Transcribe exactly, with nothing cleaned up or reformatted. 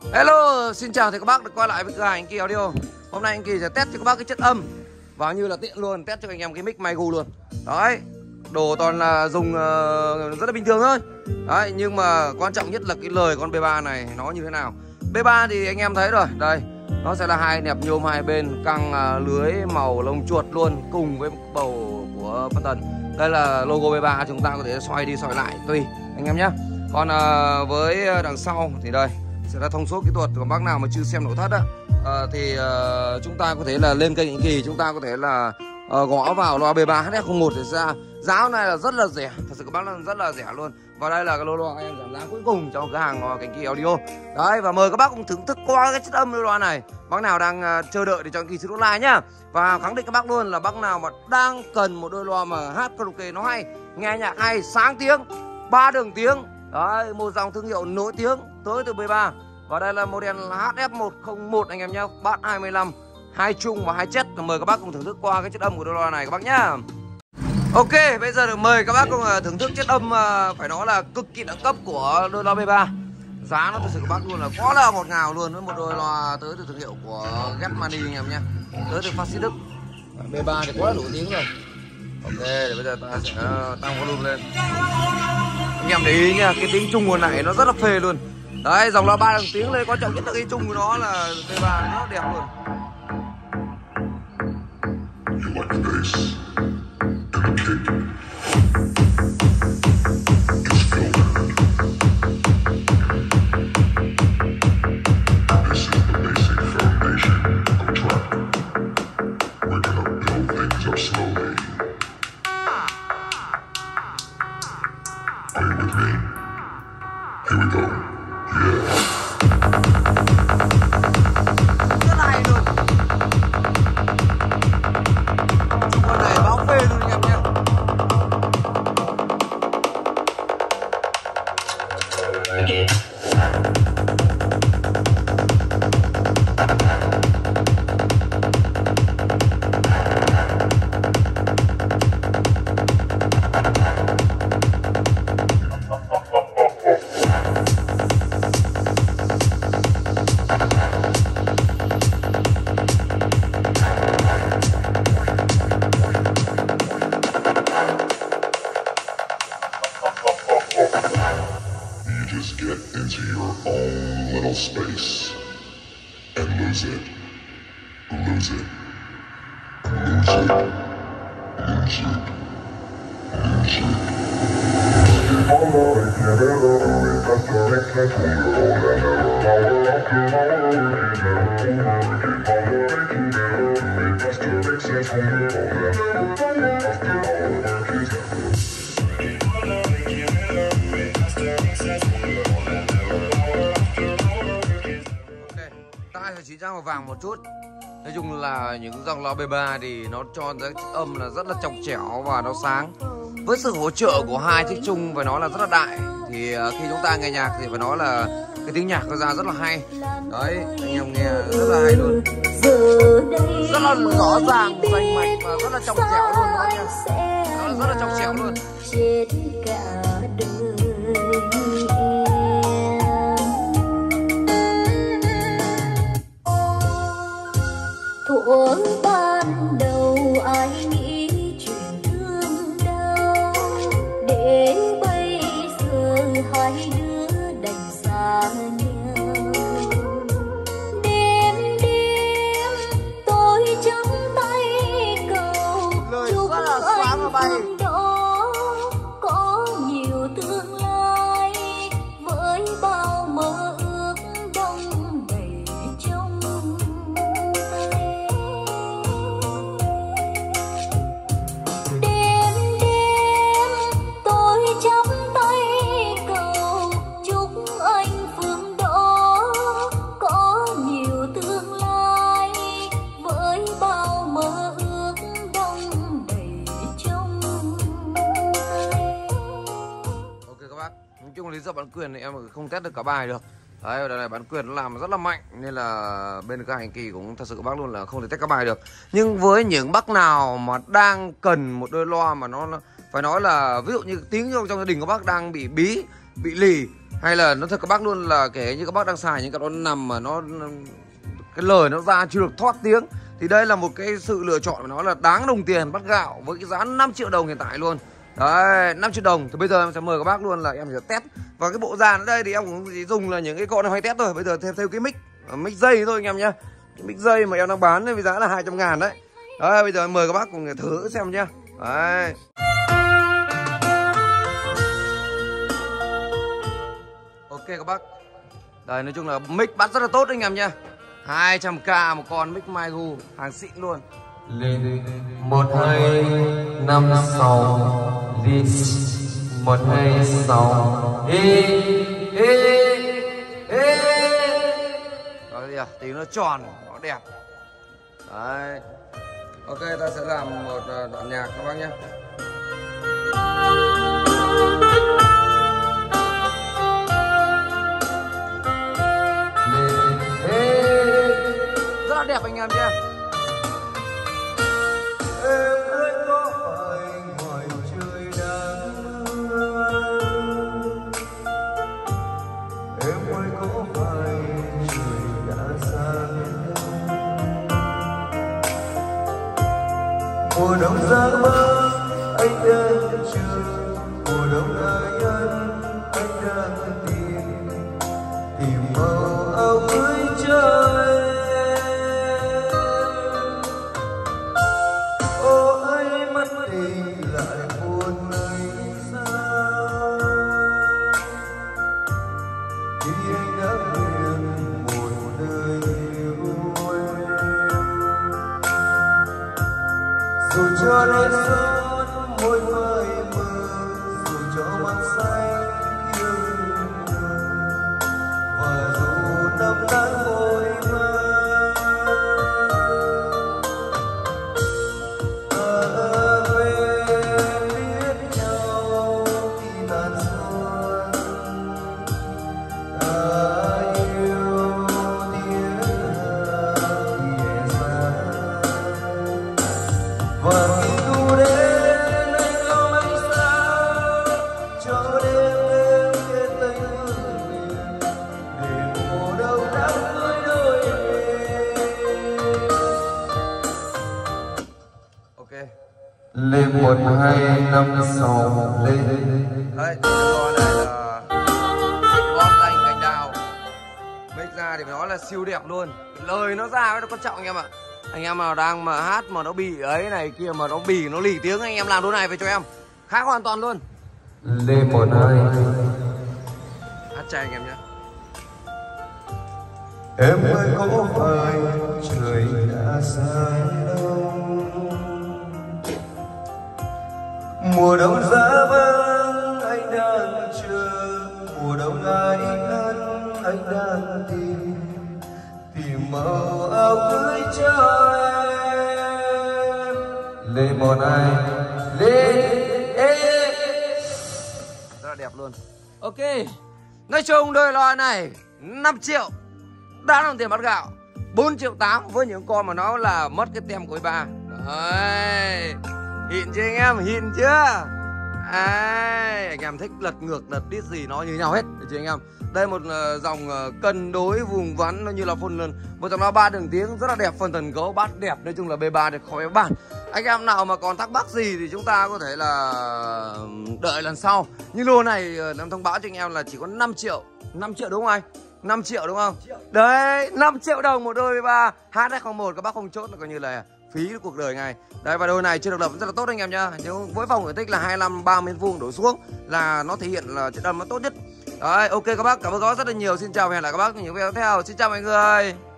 Hello, xin chào thì các bác được quay lại với cửa hàng Anh Kỳ Audio. Hôm nay Anh Kỳ sẽ test cho các bác cái chất âm và như là tiện luôn test cho anh em cái mic Maigu luôn. Đấy, đồ toàn là dùng uh, rất là bình thường thôi. Đấy, nhưng mà quan trọng nhất là cái lời con B ba này nó như thế nào. B ba thì anh em thấy rồi, đây nó sẽ là hai nẹp nhôm hai bên, căng uh, lưới màu lông chuột luôn cùng với bầu của phân tần. Đây là logo B ba, chúng ta có thể xoay đi xoay lại tùy anh em nhé. Còn uh, với đằng sau thì đây sẽ là thông số kỹ thuật của bác nào mà chưa xem nội thất á, à, thì uh, chúng ta có thể là lên kênh Anh Kỳ, chúng ta có thể là uh, gõ vào loa B ba H S không một để ra. Giá này là rất là rẻ, thật sự các bác là rất là rẻ luôn. Và đây là cái loa anh em giảm giá cuối cùng trong cửa hàng Anh Kỳ Audio. Đấy, và mời các bác cùng thưởng thức qua cái chất âm loa này. Bác nào đang uh, chờ đợi để cho Anh Kỳ số like nhá. Và khẳng định các bác luôn là bác nào mà đang cần một đôi loa mà hát karaoke nó hay, nghe nhạc hay, sáng tiếng, ba đường tiếng. Đấy, một dòng thương hiệu nổi tiếng tới từ B ba. Và đây là model H F một không một anh em nhé, bass hai mươi lăm, hai trung và hai chất. Mời các bác cùng thưởng thức qua cái chất âm của đôi loa này các bác nhá. Ok, bây giờ được mời các bác cùng thưởng thức chất âm phải nói là cực kỳ đẳng cấp của đôi loa B ba. Giá nó thực sự các bác luôn là quá là ngọt ngào luôn, với một đôi loa tới từ thương hiệu của Getmani anh em nhé, tới từ phát xít Đức. B ba thì quá là nổi tiếng rồi. Ok, để bây giờ ta sẽ tăng volume lên. Anh em để ý nha, cái tiếng trung nguồn này nó rất là phê luôn. Đấy, dòng loa ba đường tiếng lên, quan trọng nhất là cái chung của nó là B ba nó đẹp luôn. Here we go. Yeah. Rất hay luôn. Chung con này báo phê luôn anh em nhé. Just get into your own little space and lose it, lose it, lose it, lose it, lose Tai thì chỉ ra màu vàng một chút. Nói chung là những dòng loa B ba thì nó cho ra chất âm là rất là trong trẻo và nó sáng. Với sự hỗ trợ của hai chiếc chung phải nói là rất là đại, thì khi chúng ta nghe nhạc thì phải nói là cái tiếng nhạc nó ra rất là hay. Đấy, anh em nghe rất là hay luôn, rất là rõ ràng, rành mạch và rất là trong trẻo luôn anh em. Nó rất là trong trẻo luôn. Thuở ban đầu ai nghĩ chuyện thương đau, để bây giờ hai đứa đành xa nhau. Đêm đêm tôi trắng tay cầu chúc anh phương đó có nhiều tương lai, với bao mơ ước đông đầy trong lý do bản quyền thì em không test được cả bài được. Đấy, đây này bản quyền nó làm rất là mạnh nên là bên cửa hàng Anh Kỳ cũng thật sự các bác luôn là không thể test các bài được. Nhưng với những bác nào mà đang cần một đôi loa mà nó phải nói là ví dụ như tiếng trong gia đình của bác đang bị bí, bị lì, Hay là nó thật các bác luôn là kể như các bác đang xài những cái nó nằm mà nó cái lời nó ra chưa được thoát tiếng, thì đây là một cái sự lựa chọn của nó là đáng đồng tiền Bát Gạo với cái giá năm triệu đồng hiện tại luôn. Đấy, năm triệu đồng. Thì bây giờ em sẽ mời các bác luôn là em sẽ test. Và cái bộ dàn ở đây thì em cũng chỉ dùng là những cái con này hay test thôi. Bây giờ thêm thêm cái mic, mic dây thôi anh em nhá. Cái mic dây mà em đang bán với giá là hai trăm ngàn đấy. Đấy, bây giờ em mời các bác cùng thử xem nhá. Đấy. Ok các bác. Đây, nói chung là mic bắt rất là tốt anh em nha. hai trăm k một con mic Maigu hàng xịn luôn. Lên một hai năm sáu list một hai sáu ê ê ê. Đó đi à, tí nó tròn, nó đẹp. Đấy. Ok, ta sẽ làm một đoạn nhạc các bác nhé. Rất là đẹp anh em nhé. Mùa đông giá băng anh đang chờ, mùa đông ai ăn anh đang tìm, tìm màu áo cưới cho em. Ô ơi mắt tình lại buồn người sao, khi anh đã nguyện một đời yêu em. Dù cho nỗi xuân môi phai mờ, dù cho mắt xanh kia mờ, và dù năm tháng vội vã, ta về biết nhau khi tàn xuân, ta yêu tiếng hát nhẹ nhàng. Và khi thu đến anh ôm anh sao, cho đêm em kết tay hương liền, để mùa đông đã cưới đôi mình. Ok. Lên một hai năm sáu lên. Đấy, con này là ngon lành cành đào. Mic ra thì phải nói là siêu đẹp luôn. Lời nó ra mới là quan trọng anh em ạ. Anh em nào đang mà hát mà nó bị ấy này kia mà nó bì nó lì tiếng, anh em làm đôi này về cho em khác hoàn toàn luôn. Lên một hai. Hát chay anh em nhé. Em ơi có phải trời đã sáng đâu, mùa đông giá vắng anh đang chờ, mùa đông ai ăn anh đang tìm, tìm màu áo cưới cho em. Lên một ai lên ê. Rất là đẹp luôn. Ok. Nói chung đôi loa này năm triệu đã đồng tiền Bát Gạo, bốn triệu tám với những con mà nó là mất cái tem của i ba. Đấy. Hiện chưa anh em, hiện chưa? Đấy, anh em thích lật ngược lật đít gì nó như nhau hết, được chưa anh em? Đây một uh, dòng uh, cân đối vùng vắn nó như là phun lần, một dòng loa ba đường tiếng rất là đẹp, phần thần cấu bát đẹp, nói chung là B ba được khỏi bàn. Anh em nào mà còn thắc mắc gì thì chúng ta có thể là đợi lần sau. Nhưng lô này làm thông báo cho anh em là chỉ có năm triệu, năm triệu đúng không anh? năm triệu đúng không? Đấy, năm triệu đồng một đôi B ba H hai không một, các bác không chốt là coi như là phí cuộc đời ngay. Đấy, và đôi này chưa được lập rất là tốt anh em nhá. Nhưng với phòng diện tích là hai mươi lăm ba mươi mét vuông đổ xuống là nó thể hiện là chất âm nó tốt nhất. Đấy, ok các bác, cảm ơn các bác rất là nhiều. Xin chào và hẹn lại các bác trong những video tiếp theo. Xin chào mọi người.